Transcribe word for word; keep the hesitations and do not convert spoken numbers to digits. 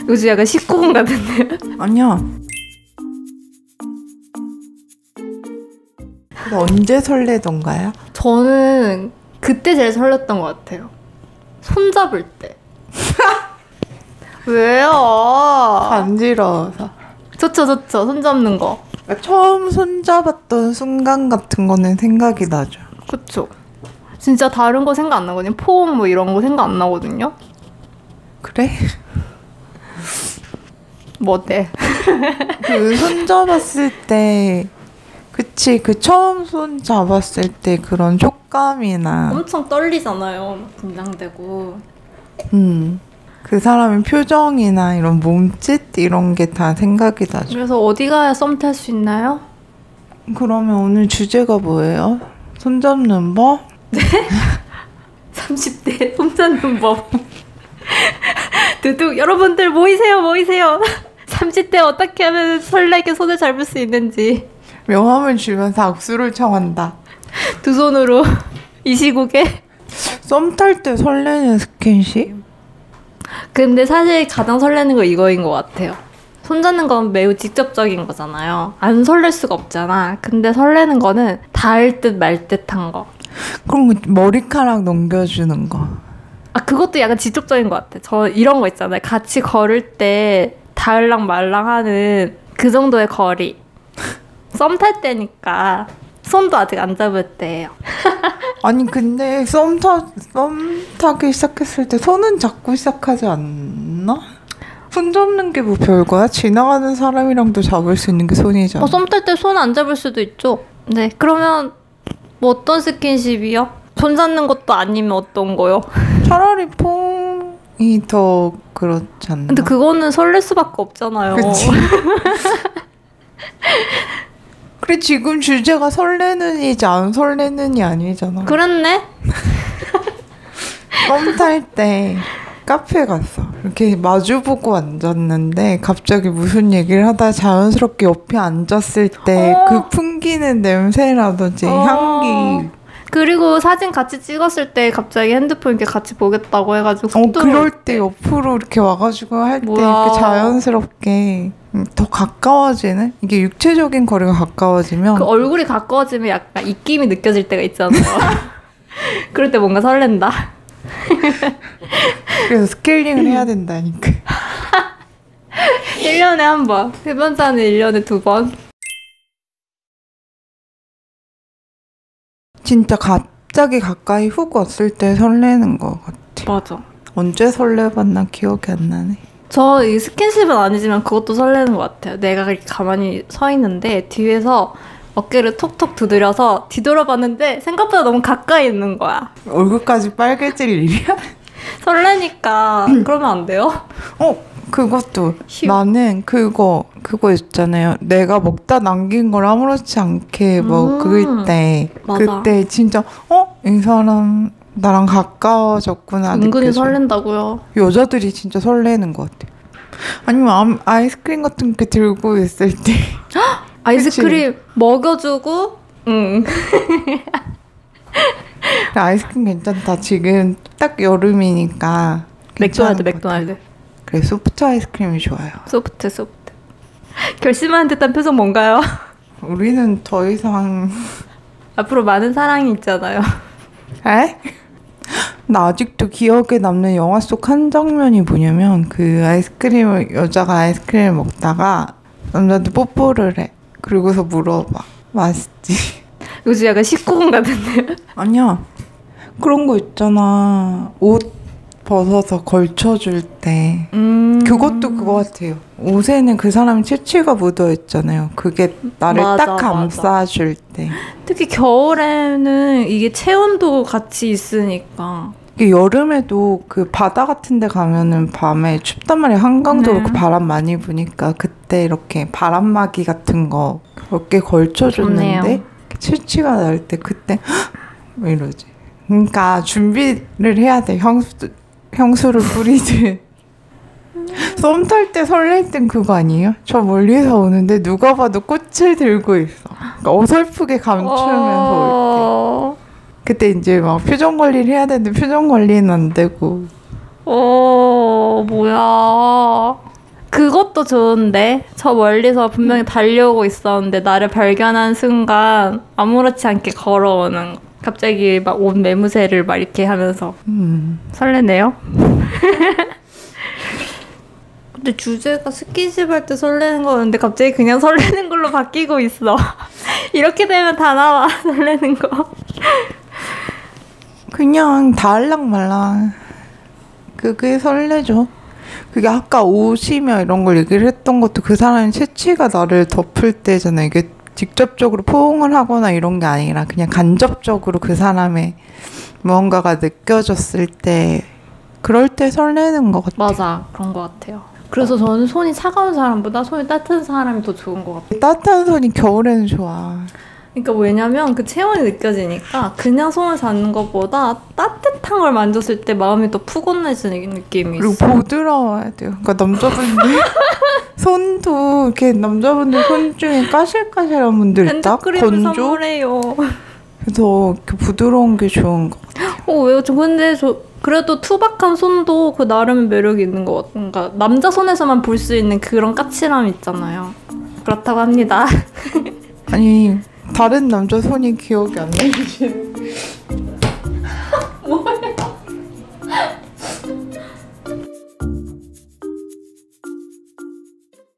요즘 약간 십구 금 같은데요? 아니야. 언제 설레던가요? 저는 그때 제일 설렜던 것 같아요. 손잡을 때. 왜요? 간지러워서. 좋죠, 좋죠. 손잡는 거. 처음 손잡았던 순간 같은 거는 생각이 나죠. 그쵸. 진짜 다른 거 생각 안 나거든요. 폼 뭐 이런 거 생각 안 나거든요. 그래? 뭐 어때? 그 손잡았을 때 그치 그 처음 손 잡았을 때 그런 촉감이나 엄청 떨리잖아요. 막 긴장되고. 음, 그 사람의 표정이나 이런 몸짓 이런 게 다 생각이 나죠. 그래서 어디 가야 썸 탈 수 있나요? 그러면 오늘 주제가 뭐예요? 손 잡는 법? 네? 삼십 대 손 잡는 법. 두둑 여러분들 모이세요 모이세요. 삼십 대 어떻게 하면 설레게 손을 잡을 수 있는지. 명함을 주면서 악수를 청한다. 두 손으로 이 시국에. 썸 탈 때 설레는 스킨십? 근데 사실 가장 설레는 거 이거인 것 같아요. 손잡는 건 매우 직접적인 거잖아요. 안 설렐 수가 없잖아. 근데 설레는 거는 닿을 듯 말 듯한 거. 그럼 머리카락 넘겨주는 거. 아 그것도 약간 직접적인 것 같아. 저 이런 거 있잖아요. 같이 걸을 때 닿을랑 말랑 하는 그 정도의 거리. 썸 탈 때니까 손도 아직 안 잡을 때예요. 아니 근데 썸, 타, 썸 타기 시작했을 때 손은 잡고 시작하지 않나? 손 잡는 게 뭐 별거야? 지나가는 사람이랑도 잡을 수 있는 게 손이잖아. 어, 썸 탈 때 손 안 잡을 수도 있죠. 네 그러면 뭐 어떤 스킨십이요? 손 잡는 것도 아니면 어떤 거요? 차라리 폼이 더 그렇지 않나? 근데 그거는 설렐 수밖에 없잖아요. 그치? 그래 지금 주제가 설레는이지 안 설레는이 아니잖아. 그랬네? 썸 탈 때 카페 갔어. 이렇게 마주보고 앉았는데 갑자기 무슨 얘기를 하다 자연스럽게 옆에 앉았을 때 그 어. 풍기는 냄새라든지 어. 향기. 그리고 사진 같이 찍었을 때 갑자기 핸드폰 이렇게 같이 보겠다고 해가지고 어 훅 그럴 들어올 때 옆으로 이렇게 와가지고 할 때 뭐야. 이렇게 자연스럽게 더 가까워지는? 이게 육체적인 거리가 가까워지면 그 얼굴이 가까워지면 약간 입김이 느껴질 때가 있잖아요. 그럴 때 뭔가 설렌다. 그래서 스케일링을 해야 된다니까. 일 년에 한 번. 해변사는 일 년에 두 번. 진짜 갑자기 가까이 훅 왔을 때 설레는 것 같아. 맞아. 언제 설레봤나 기억이 안 나네. 저 이 스킨십은 아니지만 그것도 설레는 것 같아요. 내가 그렇게 가만히 서 있는데 뒤에서 어깨를 톡톡 두드려서 뒤돌아봤는데 생각보다 너무 가까이 있는 거야. 얼굴까지 빨개질 일이야? 설레니까 그러면 안 돼요? 어? 그것도 휴. 나는 그거 그거 있잖아요. 내가 먹다 남긴 걸 아무렇지 않게 먹을 음, 때 맞아. 그때 진짜 어? 이 사람 나랑 가까워졌구나 은근히 느껴져. 설렌다고요. 여자들이 진짜 설레는 것 같아. 아니면 아, 아이스크림 같은 게 들고 있을 때 아이스크림 먹여주고 응. 아이스크림 괜찮다. 지금 딱 여름이니까 맥도날드 괜찮은 것 맥도날드. 같아. 그래 소프트 아이스크림이 좋아요. 소프트 소프트. 결심한 듯한 표정 뭔가요? 우리는 더 이상 앞으로 많은 사랑이 있잖아요. 에? 나 아직도 기억에 남는 영화 속 한 장면이 뭐냐면 그 아이스크림을 여자가 아이스크림을 먹다가 남자한테 뽀뽀를 해. 그리고서 물어봐. 맛있지? 요즘 약간 십구 금 같은데요? 아니야. 그런 거 있잖아. 옷 벗어서 걸쳐줄 때. 음... 그것도 그거 같아요. 옷에는 그 사람의 채취가 묻어있잖아요. 그게 나를 맞아, 딱 감싸줄 때. 특히 겨울에는 이게 체온도 같이 있으니까. 이게 여름에도 그 바다 같은 데 가면은 밤에 춥단 말이에요. 한강도 네. 그렇고 바람 많이 부니까 그때 이렇게 바람막이 같은 거 몇 개 걸쳐줬는데 좋네요. 채취가 날 때 그때 왜 이러지? 그러니까 준비를 해야 돼. 향수, 향수를 뿌리든 썸 탈 때 설렐 땐 그거 아니에요? 저 멀리서 오는데 누가 봐도 꽃을 들고 있어. 그러니까 어설프게 감추면서 올 어... 때. 그때 이제 막 표정 관리를 해야 되는데 표정 관리는 안 되고. 어... 뭐야... 그것도 좋은데 저 멀리서 분명히 달려오고 있었는데 나를 발견한 순간 아무렇지 않게 걸어오는 거. 갑자기 막 옷 매무새를 막 이렇게 하면서 음. 설레네요. 근데 주제가 스킨십 할 때 설레는 거였는데 갑자기 그냥 설레는 걸로 바뀌고 있어. 이렇게 되면 다 나와 설레는 거. 그냥 닿을랑말랑 그게 설레죠. 그게 아까 옷이며 이런 걸 얘기를 했던 것도 그 사람의 체취가 나를 덮을 때잖아요. 이게 직접적으로 포옹을 하거나 이런 게 아니라 그냥 간접적으로 그 사람의 무언가가 느껴졌을 때 그럴 때 설레는 것 같아요. 맞아, 그런 것 같아요. 그래서 저는 손이 차가운 사람보다 손이 따뜻한 사람이 더 좋은 것 같아요. 따뜻한 손이 겨울에는 좋아. 그러니까 왜냐면 그 체온이 느껴지니까 그냥 손을 잡는 것보다 따뜻한 걸 만졌을 때 마음이 더 푸근해지는 느낌이 그리고 있어. 부드러워야 돼요. 그러니까 남자분들 손도 이렇게 남자분들 손 중에 까실까실한 분들 있다. 핸드크림을 건조. 선물해요. 그래서 이렇게 부드러운 게 좋은 것 같아요. 어, 왜요? 저 근데 저 그래도 투박한 손도 그 나름의 매력이 있는 것 같아요. 그러니까 남자 손에서만 볼 수 있는 그런 까칠함 있잖아요. 그렇다고 합니다. 아니 다른 남자 손이 기억이 안 나지.